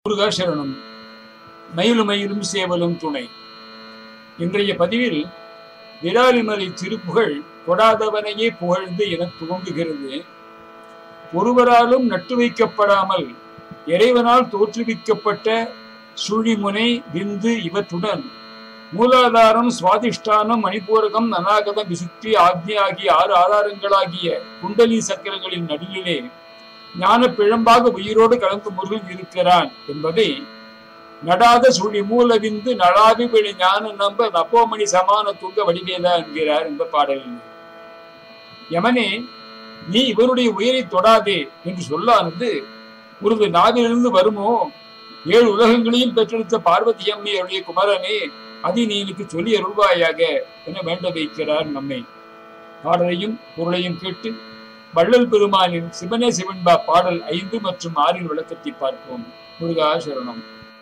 முருகாசரணம். மயிலும் மயிலும் சேவலும் துணை. இன்றைய பதிவில் விராலிமலை திருப்புகழ் கொடாதவனையே புகழ்ந்து என துவங்குகிறது. ஒருவராலும் நட்டு வைக்கப்படாமல் இறைவனால் தோற்றுவிக்கப்பட்ட சுழிமுனை விந்து இவற்றுடன் மூலாதாரம், சுவாதிஷ்டானம், மணிப்பூரகம், அநாகதம், விசுத்தி, ஆக்ஞி ஆகிய 6 ஆதாரங்களாகிய குண்டலி சக்கரங்களின் நடுவிலே ஞான பிழம்பாக உயிரோடு கலந்து முருகன் இருக்கிறான் என்பதை நடாத சுழி மூல விந்து நடாவி விழி ஞான நம்ப நப்போமணி சமான துங்க வடிவேதா என்கிறார் இந்த பாடலில். யமனே, நீ இவருடைய உயிரை தொடாதே என்று சொல்லானது உனது நாவிலிருந்து வருமோ? 7 உலகங்களையும் பெற்றெடுத்த பார்வதி அம்மையுடைய குமரனே, அதை நீ எனக்கு சொல்லி அருள்வாயாக என வேண்ட வைக்கிறார் நம்மை. பாடலையும் பொருளையும் கேட்டு வள்ளல் பெருமானின் சிவனே சிவன்பா பாடல் 5 மற்றும் 6 விளக்கத்தை பார்ப்போம். முருகா சரணம்.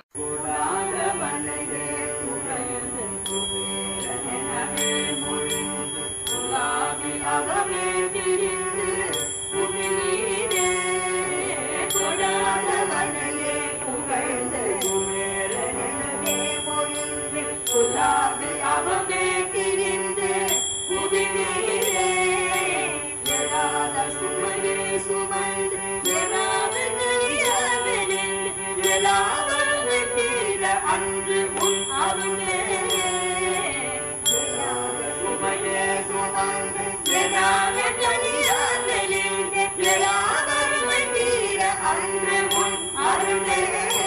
அன்று உன் அருளே சுமையே சுமந்து எனான கனியாதலில் எல்லாவருமை தீர அன்று உன் அருளே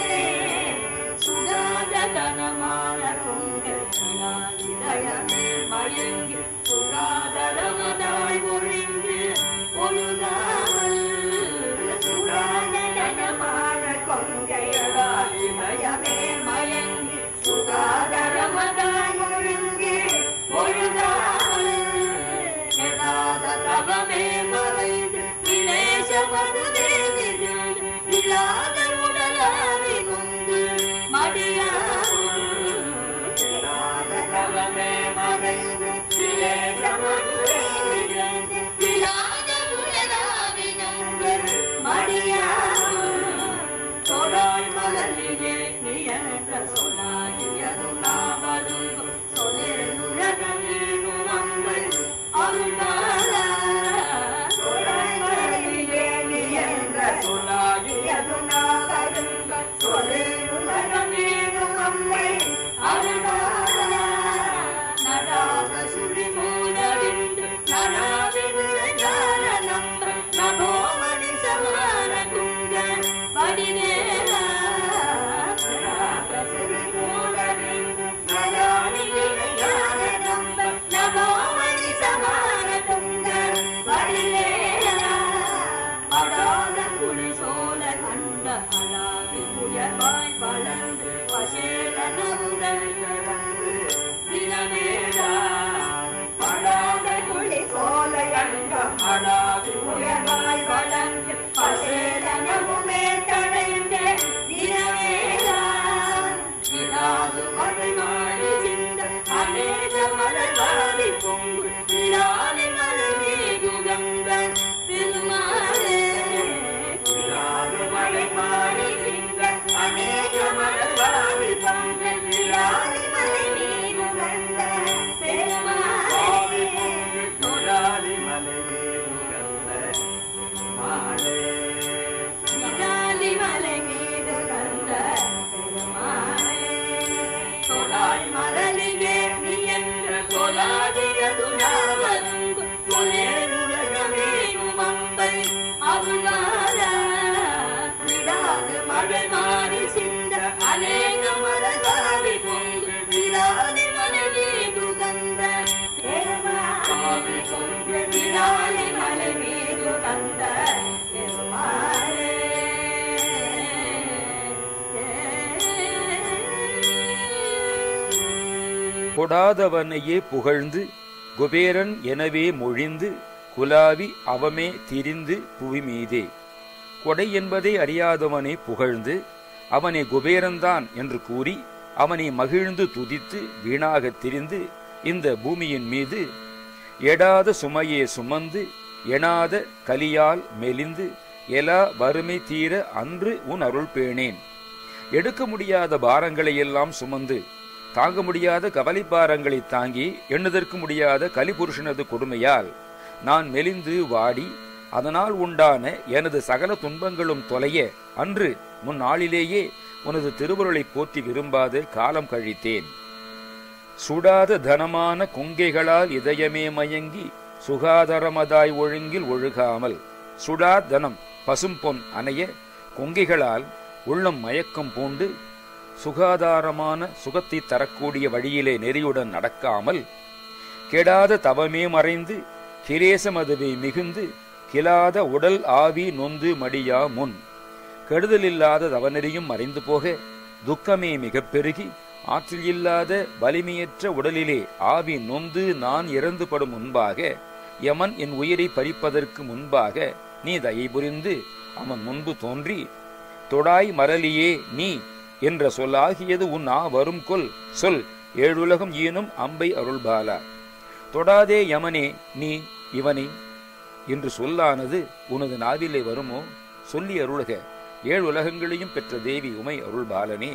சுடாத தனமான கொண்டு இதயமே மயங்கி சுகாதரமதாய் ஒழிந்து ஒழுகாமல் சுடாத தனமான கொங்கையதாய் இதயமே மயங்கி சுகாதரமதாய் ஒழுங்கி ஒழுகாமல் எதாத தவமே மறைந்து இலேசமதுதே விழுந்து இல்லாத உடலாரி கொண்டு மடியாமல் எதாத தவமே மறைந்து இலேசமதுதே விழுந்து இல்லாத உடலாரி கொண்டு மடியாமல் சொலாய் மலரிலே நீ என்ற சொல்லாகியது நாவலும் சொலேனுலகமீனும் அம்பை அருளாளா. சொலாய் மலரிலே நீ என்ற சொல்லாகியது நாவலும் சொலேனுலகமீனும் அம்பை அருளாளா. நடாத சுழி மூலவின்று நடாவிடு ஞான நம்ப நபோமணி சமான குங்க வடிவேலா. நபோமணி சமான குங்க வடிவேலா. அடாத குழி சோழ கண்ட அலாவி உயர்வாய் வளர்ந்து வசேலனவுடன் தினமேடா. அடாத குழி சோழ கண்ட அலாவி உயர்வாய் வளர்ந்து வசேலனவுமே தடைந்த தினமேடா. இலாது மழைமாடி சிந்த அநேக மலர்வாடி பொங்கு இலாதி மலர்வே குகந்த பெருமாளே. இலாது மழைமாடி சிந்த அநேக மலர்வாடி பொங்கு இலாதி மலர்வே குகந்த பெருமாளே. தொழாதி மலர்வே குகந்த மாலே. இலாதி மலர்வே குகந்த பெருமாளே. தொழாய் மலரிலே நீ என்ற சொலாதியது நாவலும் சொலேனுலகமேனும் அம்பை அருளாளா. விடாது மழை மாறி சிந்த அநேக மலர்வாடி பொங்கு விடாதி மலரே குகந்த பெருமாளே. பொங்கு விடாதி மலரே குகந்த பெருமாளே. கொடாதவனையே புகழ்ந்து குபேரன் எனவே மொழிந்து குலாவி அவமே திரிந்து புவி மீதே. கொடை என்பதை அறியாதவனை புகழ்ந்து அவனை குபேரன்தான் என்று கூறி அவனை மகிழ்ந்து துதித்து வீணாக திரிந்து இந்த பூமியின் மீது எடாத சுமையே சுமந்து எனாத கலியால் மெலிந்து எலா வறுமை தீர அன்று உன் அருள் பேணேன். எடுக்க முடியாத பாரங்களை எல்லாம் சுமந்து தாங்க முடியாத கவலை பாரங்களை தாங்கி எண்ணுதற்கு முடியாத கலிபுருஷனது கொடுமையால் நான் மெலிந்து வாடி அதனால் உண்டான எனது சகல துன்பங்களும் தொலைய அன்று முன்னாளிலேயே உனது திருவருளை போற்றி விரும்பாது காலம் கழித்தேன். சுடாத தனமான கொங்கைகளால் இதயமே மயங்கி சுகாதாரமதாய் ஒழுங்கில் ஒழுகாமல், சுடா தனம் பசும்பொன் அணைய கொங்கைகளால் உள்ளம் மயக்கம் பூண்டு சுகாதாரமான சுகத்தை தரக்கூடிய வழியிலே நெறியுடன் நடக்காமல், கெடாத தவமே மறைந்து கிரேசமதுவை மிகுந்து கிளாத உடல் ஆவி நொந்து மடியா முன், கெடுதலில்லாத தவநெறியும் மறைந்து போக துக்கமே மிக பெருகி ஆற்றில் இல்லாத வலிமையற்ற உடலிலே ஆவி நொந்து நான் இறந்துபடும் முன்பாக, யமன் என் உயிரை பறிப்பதற்கு முன்பாக நீ தயை புரிந்து அவன் முன்பு தோன்றி, தொடாய் மரலியே நீ என்ற சொல்லாகியது உன் வரும் கொல் சொல் ஏழுலகம் ஈனும் அம்பை அருள்பாலா. தொடாதே யமனே நீ இவனை என்று சொல்லானது உனது நாவிலே வருமோ? சொல்லி அருள்க ஏழுலகங்களையும் பெற்ற தேவி உமை அருள்பாலனே.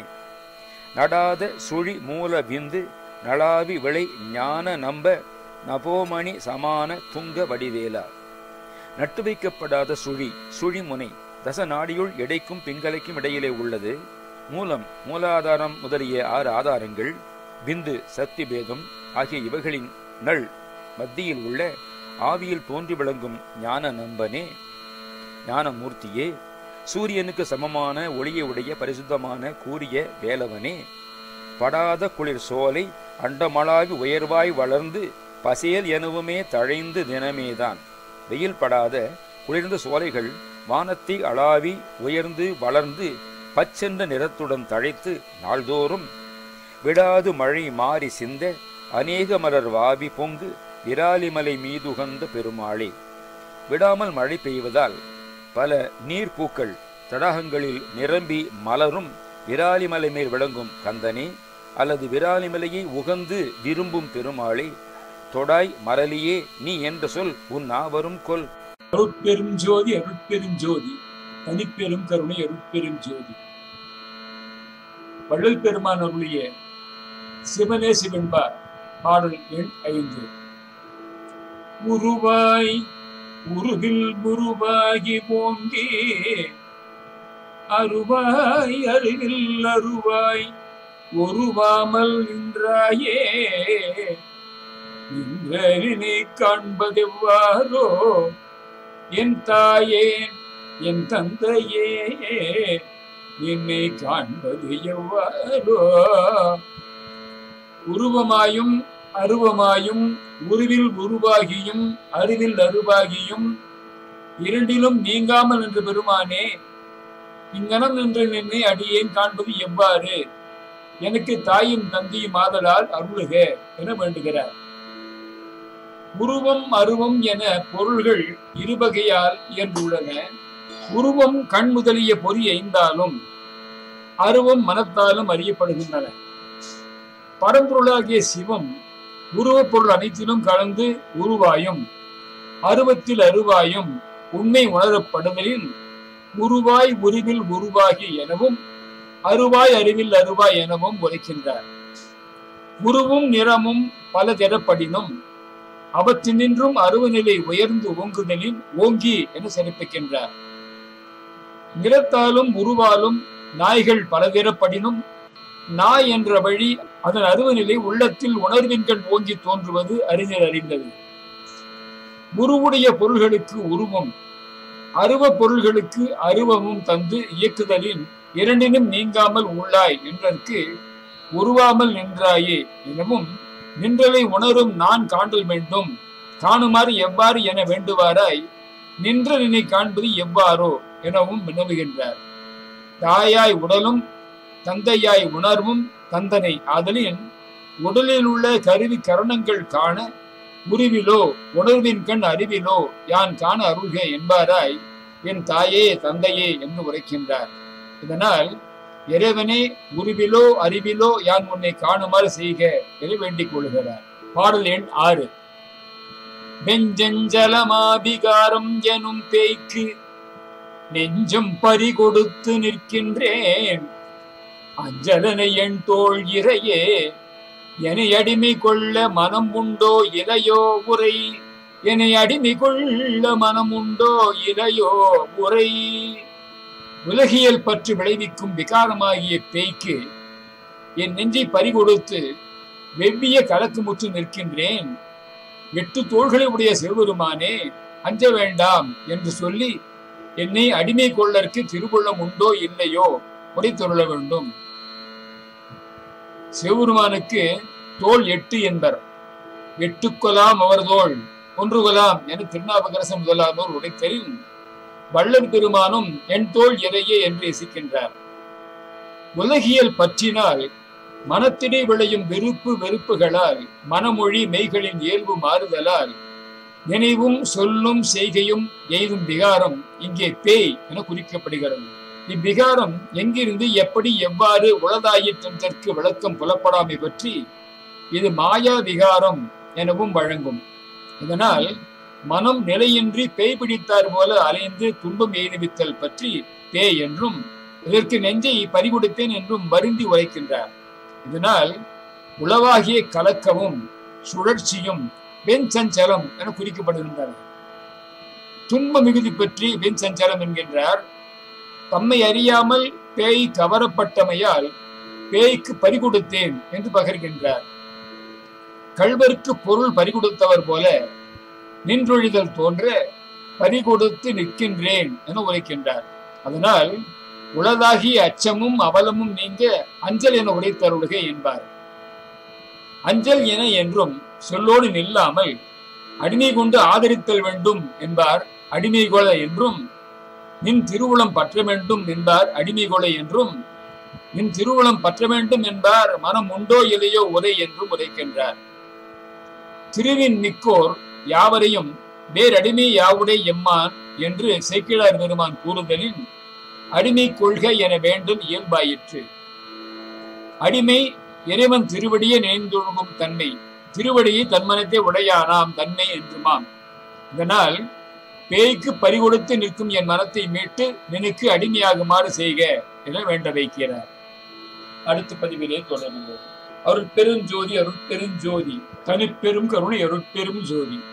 நடாத சுழி மூல விந்து நளாவி விளை ஞான நம்ப நபோமணி சமான துங்க வடிவேலா. நட்டு வைக்கப்படாத சுழிமுனை தச நாடியுள் எடைக்கும் பிங்கலைக்கும் இடையிலே உள்ளது. மூலம் மூலாதாரம் முதலிய 6 ஆதாரங்கள், விந்து சக்தி பேதம் ஆகிய இவைகளின் நள் மத்தியில் உள்ள ஆவியில் தோன்றி விளங்கும் ஞான நம்பனே, ஞானமூர்த்தியே, சூரியனுக்கு சமமான ஒளியை உடைய பரிசுத்தமான கூறிய வேலவனே, படாத குளிர் சோலை அண்டமளாவி உயர்வாய் வளர்ந்து பசேல் எனவுமே தழைந்து தினமேதான். வெயில் படாத குளிர்ந்த சோலைகள் வானத்தை அளாவி உயர்ந்து வளர்ந்து பச்சென்ற நிறத்துடன் தழைத்து நாள்தோறும் விடாது மழை மாறி சிந்த அநேக மலர் வாவி பொங்கு விராலிமலை மீதுகந்த பெருமாளே. விடாமல் மழை பெய்வதால் பல நீர்ப்பூக்கள் தடாகங்களில் நிரம்பி மலரும் விராலிமலை மேல் விளங்கும் கந்தனே, அல்லது விராலிமலையை உகந்து விரும்பும் பெருமாளே, தொடாய் மரலியே நீ என்ற சொல் உன் வரும் கொல். அருட்பெரும் ஜோதி அருட்பெரும் ஜோதி தனிப்பெரும் கருணை அருட்பெரும் ஜோதி. வள்ளல் பெருமான் அருளிய சிவனே சிவன்பார் பாடல் எண் 5. உருவாய் உருவில் உருவாகி ஓங்கி அருவாய் அருவில் அருவாய் ஒருவாமல் நின்றாயே, நின்றனை காண்பதெவ்வாறோ என் தாயே என் தந்தையே, என்னை காண்பது எவ்வாறோ. உருவமாயும் அருவமாயும் உருவில் உருவாகியும் அருவில் அருவாகியும் இரண்டிலும் நீங்காமல் நின்ற பெருமானே, இங்கனம் நின்ற நின்னை அடியேன் காண்பது எவ்வாறு? எனக்கு தாயும் தந்தையும் ஆதலால் அருளுக என வேண்டுகிறார். உருவம் அருவம் என பொருள்கள் இருவகையால் இயன்றுள்ளன. உருவம் கண் முதலிய பொறி ஐந்தாலும் அருவம் மனத்தாலும் அறியப்படுகின்றன. பரம்பொருளாகிய சிவம் உருவப் பொருள் அனைத்திலும் கலந்து உருவாயும் அருவத்தில் அருவாயும் உண்மை உணரப்படுதலில் உருவாய் உருவில் உருவாகி எனவும் அருவாய் அறிவில் அருவாய் எனவும் உரைக்கின்றார். உருவும் நிறமும் பல திறப்படினும் அவற்றினின்றும் அருவநிலை உயர்ந்து ஓங்குதலில் ஓங்கி என சிறப்பிக்கின்றார். நிறத்தாலும் உருவாலும் நாய்கள் பல திறப்படினும் நாய் என்ற வழி அதன் அருவநிலை உள்ளத்தில் உணர்வின்கள் ஓங்கி தோன்றுவது அறிஞர் அறிந்தது. உருவுடைய பொருள்களுக்கு உருவம் அருவ பொருள்களுக்கு அருவமும் தந்து இயக்குதலில் இரண்டினும் நீங்காமல் உள்ளாய் என்றற்கு உருவாமல் நின்றாயே எனவும், நின்றலை உணரும் நான் காண்டல் வேண்டும் காணுமாறு எவ்வாறு என வேண்டுவாராய் நின்ற நினை காண்பது எவ்வாறோ எனவும் வினவுகின்றார். தாயாய் உடலும் தந்தையாய் உணர்வும் தந்தனை ஆதலின் உடலில் உள்ள கருவி கரணங்கள் காண உருவிலோ உணர்வின் கண் அறிவிலோ யான் காண அருள்க என்பாராய் என் தாயே தந்தையே என்று உரைக்கின்றார். இதனால் இறைவனே உருவிலோ அறிவிலோ யான் உன்னை காணுமாறு செய்க என வேண்டிக் கொள்கிறார். பாடல் எண் 6. வெஞ்சஞ்சலமாபிகாரம் எனும் பேய்க்கு நெஞ்சம் பறி கொடுத்து நிற்கின்றேன், அஞ்சலனை என் தோள் இறையே என்னை அடிமை கொள்ள மனம் உண்டோ இலையோ உரை, என்னை அடிமை கொள்ள மனம் உண்டோ இலையோ உரை. உலகியல் பற்று விளைவிக்கும் விகாரமாகிய பேய்க்கு என் நெஞ்சை பறிகொடுத்து வெவ்விய கலக்குமுற்று நிற்கின்றேன். 8 தோள்களை உடைய சிவபெருமானே, அஞ்ச வேண்டாம் என்று சொல்லி என்னை அடிமை கொள்ளற்கு திருவுள்ளம் உண்டோ இல்லையோ உரைத்தருள வேண்டும். சிவபெருமானுக்கு தோள் 8 என்பர். 8 கொலாம் அவர் தோள் 1 கொலாம் என திருநாவுக்கரச முதலானோர் உரைத்தலில் வள்ளல் பெருமானும் என் தோள் இறையே என்று இசைக்கின்றார். உலகியல் பற்றினால் மனத்திடை விளையும் விருப்பு வெறுப்புகளால் மனமொழி மெய்களின் இயல்பு மாறுதலால் நினைவும் சொல்லும் செய்கையும் எய்தும் விகாரம் இங்கே பேய் என குறிக்கப்படுகிறது. இவ்விகாரம் எங்கிருந்து எப்படி எவ்வாறு உளதாயிற்றதற்கு விளக்கம் புலப்படாமை பற்றி இது மாயா விகாரம் எனவும் வழங்கும். இதனால் மனம் நிலையின்றி பேய் பிடித்தார் போல அலைந்து துன்பம் எய்துவித்தல் பற்றி பேய் என்றும், இதற்கு நெஞ்சை பறிகொடுத்தேன் என்றும் வருந்தி உரைக்கின்றார். இதனால் உளவாகிய கலக்கமும் சுழற்சியும் வெண்சஞ்சலம் என குறிக்கப்படுகின்றன. துன்ப மிகுதி பற்றி வெண்சஞ்சலம் என்கின்றார். தம்மை அறியாமல் பேய் கவரப்பட்டமையால் பேய்க்கு பறிகொடுத்தேன் என்று பகர்கின்றார். கள்வருக்கு பொருள் பறிகொடுத்தவர் போல நின்றொழிதல் தோன்ற பறிகொடுத்து நிற்கின்றேன் என உரைக்கின்றார். அதனால் உளதாகிய அச்சமும் அவலமும் நீங்க அஞ்சல் என உரைத்தருளுக என்பார். அஞ்சல் என என்றும் சொல்லோடு நில்லாமல் அடிமை கொண்டு ஆதரித்தல் வேண்டும் என்பார் அடிமை கொள என்றும், நின் திருவுளம் பற்ற வேண்டும் என்பார் அடிமை கொள என்றும், நின் திருவுளம் பற்ற வேண்டும் என்பார் மனம் உண்டோ இல்லையோ உரை என்றும் உரைக்கின்றார். திருவின் மிக்கோர் யாவரையும் வேறடிமை யாவுடை எம்மான் என்று சேக்கிழார் பெருமான் கூறுதலில் அடிமை கொள்கை என வேண்டும் இயல்பாயிற்று. அடிமை இறைவன் திருவடியை நினைந்தொழுகும் தன்மை, திருவடியை தன்மனத்தை உடையானாம் தன்மை என்றுமாம். இதனால் பேய்க்கு பறிகொடுத்து நிற்கும் என் மனத்தை மீட்டு நினைக்கு அடிமையாகுமாறு செய்க என வேண்ட வைக்கிறார். அடுத்த பதிவிலே தொடர்ந்தோம். அருட்பெருஞ்சோதி அருட்பெருஞ்சோதி தனிப்பெரும் கருணை அருட்பெரும் ஜோதி.